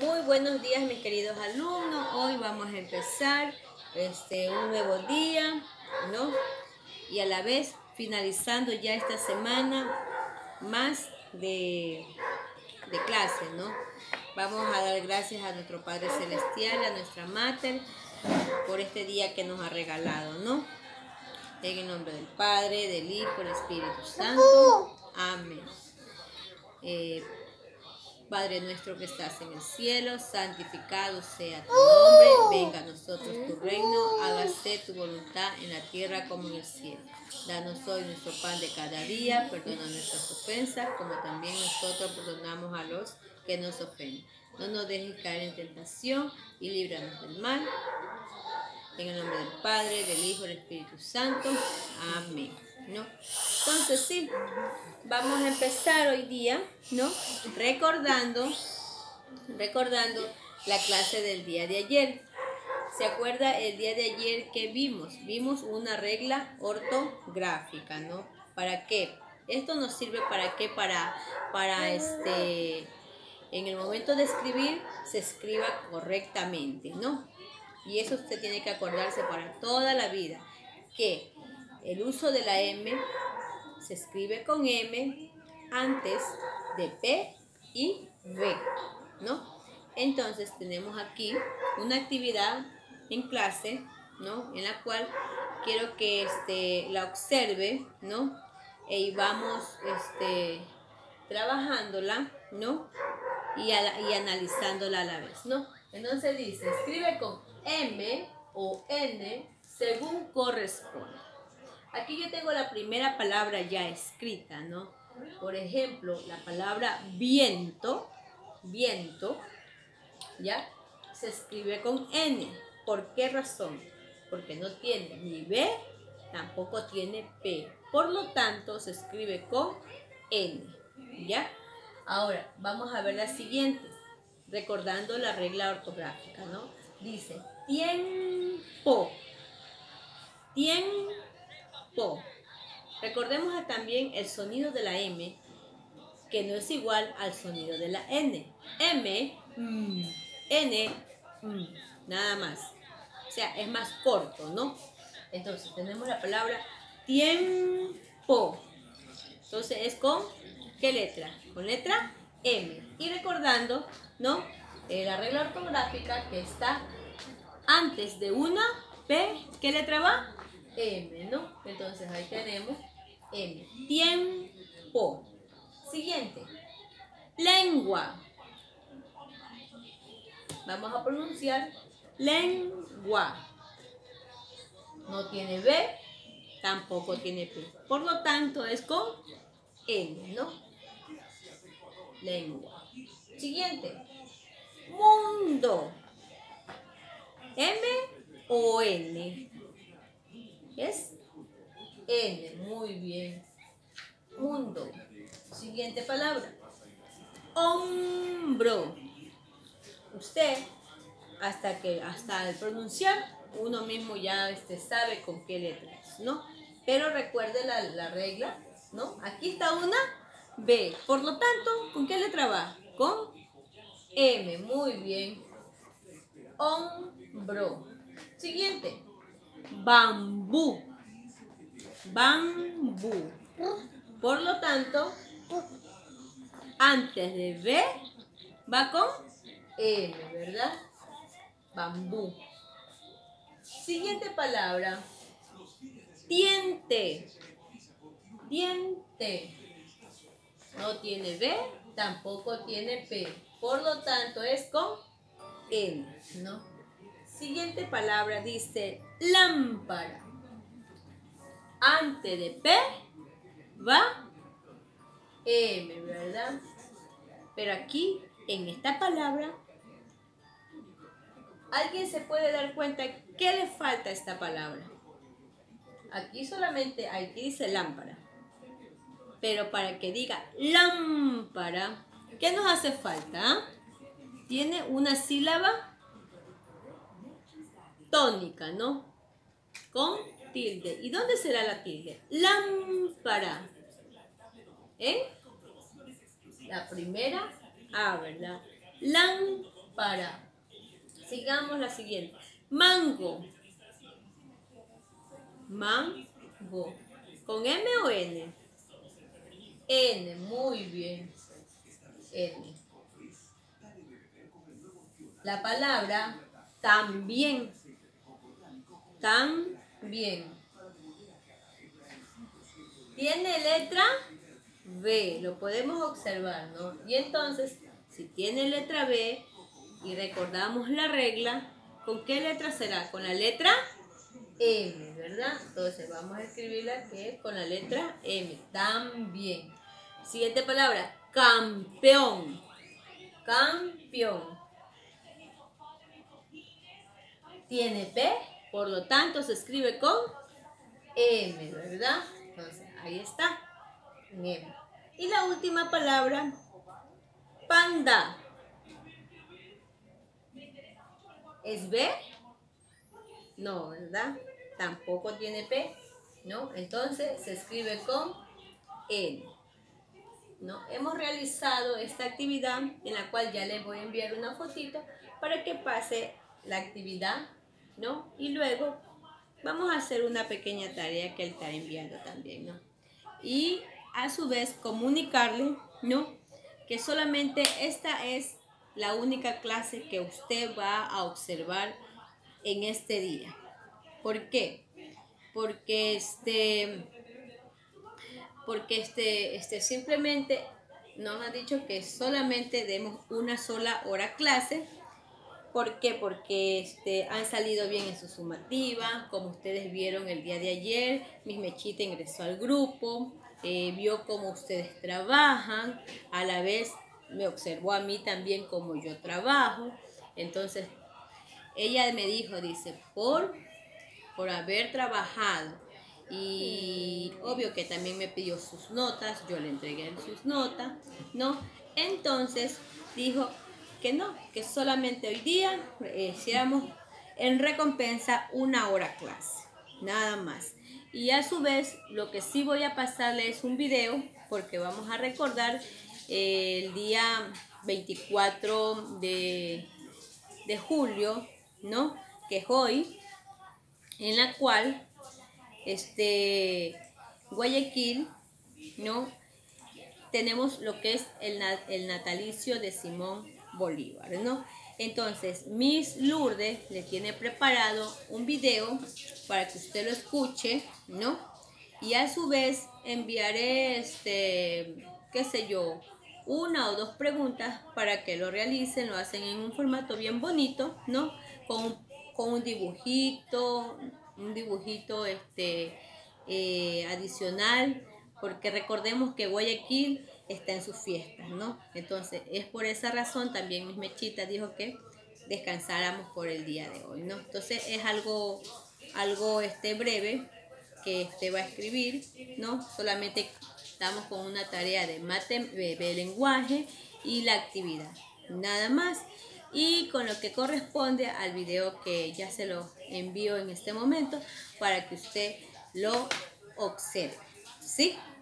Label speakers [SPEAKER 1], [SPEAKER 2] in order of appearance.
[SPEAKER 1] Muy buenos días, mis queridos alumnos. Hoy vamos a empezar un nuevo día, ¿no? Y a la vez finalizando ya esta semana más de clase, ¿no? Vamos a dar gracias a nuestro Padre Celestial, a nuestra Mater, por este día que nos ha regalado, ¿no? En el nombre del Padre, del Hijo, del Espíritu Santo. Amén. Padre nuestro que estás en el cielo, santificado sea tu nombre, venga a nosotros tu reino, hágase tu voluntad en la tierra como en el cielo. Danos hoy nuestro pan de cada día, perdona nuestras ofensas, como también nosotros perdonamos a los que nos ofenden. No nos dejes caer en tentación y líbranos del mal. En el nombre del Padre, del Hijo y del Espíritu Santo. Amén. ¿No? Entonces sí, vamos a empezar hoy día, ¿no? Recordando la clase del día de ayer. ¿Se acuerda el día de ayer que vimos? Vimos una regla ortográfica, ¿no? ¿Para qué? Esto nos sirve para qué? Para en el momento de escribir se escriba correctamente, ¿no? Y eso usted tiene que acordarse para toda la vida, que el uso de la M se escribe con M antes de P y V, ¿no? Entonces tenemos aquí una actividad en clase, ¿no? En la cual quiero que la observe, ¿no? Y vamos trabajándola, ¿no? Y analizándola a la vez, ¿no? Entonces dice, escribe con M o N según corresponde. Aquí yo tengo la primera palabra ya escrita, ¿no? Por ejemplo, la palabra viento, ¿ya? Se escribe con N. ¿Por qué razón? Porque no tiene ni B, tampoco tiene P. Por lo tanto, se escribe con N, ¿ya? Ahora, vamos a ver la siguiente, recordando la regla ortográfica, ¿no? Dice, tiempo, tiempo. Recordemos también el sonido de la M, que no es igual al sonido de la N. M, N, nada más. O sea, es más corto, ¿no? Entonces, tenemos la palabra tiempo. Entonces, es con ¿qué letra? Con letra M. Y recordando, ¿no? La regla ortográfica que está antes de una P, ¿qué letra va? M, ¿no? Entonces, ahí tenemos M. Tiempo. Siguiente. Lengua. Vamos a pronunciar lengua. No tiene B, tampoco tiene P. Por lo tanto, es con N, ¿no? Lengua. Siguiente. Mundo. M o N. Es N. Muy bien. Mundo. Siguiente palabra. Hombro. Usted, hasta al pronunciar, uno mismo ya sabe con qué letras, ¿no? Pero recuerde la regla, ¿no? Aquí está una B. Por lo tanto, ¿con qué letra va? Con M. Muy bien. Hombro. Siguiente. Bambú. Bambú. Por lo tanto, antes de B va con M, ¿verdad? Bambú. Siguiente palabra. Diente. Diente. No tiene B, tampoco tiene P. Por lo tanto, es con N, ¿no? Siguiente palabra dice lámpara. Antes de P va M, ¿verdad? Pero aquí, en esta palabra, ¿alguien se puede dar cuenta qué le falta a esta palabra? Aquí solamente, aquí dice lámpara. Pero para que diga lámpara, ¿qué nos hace falta? Tiene una sílaba tónica, ¿no? Con tilde. ¿Y dónde será la tilde? Lámpara. ¿En? La primera A, ¿verdad? Lámpara. para. Sigamos la siguiente. Mango. Mango. ¿Con M o N? N, muy bien. N. La palabra también. También. Tiene letra B, lo podemos observar, ¿no? Y entonces, si tiene letra B y recordamos la regla, ¿con qué letra será? Con la letra M, ¿verdad? Entonces vamos a escribirla que con la letra M, también. Siguiente palabra, campeón. Campeón. Tiene P, por lo tanto se escribe con M, ¿verdad? Entonces ahí está, M. Y la última palabra, panda. ¿Es B? No, ¿verdad? Tampoco tiene P, ¿no? Entonces se escribe con N, ¿no? Hemos realizado esta actividad en la cual ya les voy a enviar una fotito para que pase la actividad, ¿no? Y luego vamos a hacer una pequeña tarea que él está enviando también, ¿no? Y a su vez comunicarle, ¿no? Que solamente esta es la única clase que usted va a observar en este día. ¿Por qué? Porque simplemente nos han dicho que solamente demos una sola hora clase. ¿Por qué? Porque han salido bien en su sumativa. Como ustedes vieron el día de ayer, Miss Mechita ingresó al grupo, vio cómo ustedes trabajan, a la vez me observó a mí también cómo yo trabajo. Entonces, ella me dijo, dice, por haber trabajado, y obvio que también me pidió sus notas, yo le entregué sus notas, ¿no? Entonces dijo que no, que solamente hoy día hiciéramos en recompensa una hora clase, nada más. Y a su vez lo que sí voy a pasarle es un video, porque vamos a recordar el día 24 de julio, ¿no? Que es hoy, en la cual Guayaquil, ¿no? Tenemos lo que es el natalicio de Simón Bolívar, ¿no? Entonces, Miss Lourdes le tiene preparado un video para que usted lo escuche, ¿no? Y a su vez enviaré, qué sé yo, una o dos preguntas para que lo realicen, lo hacen en un formato bien bonito, ¿no? Con un dibujito adicional, porque recordemos que Guayaquil está en sus fiestas, ¿no? Entonces, es por esa razón también Miss Mechita dijo que descansáramos por el día de hoy, ¿no? Entonces, es algo breve que va a escribir, ¿no? Solamente estamos con una tarea de lenguaje y la actividad, nada más. Y con lo que corresponde al video que ya se lo envío en este momento para que usted lo observe, ¿sí?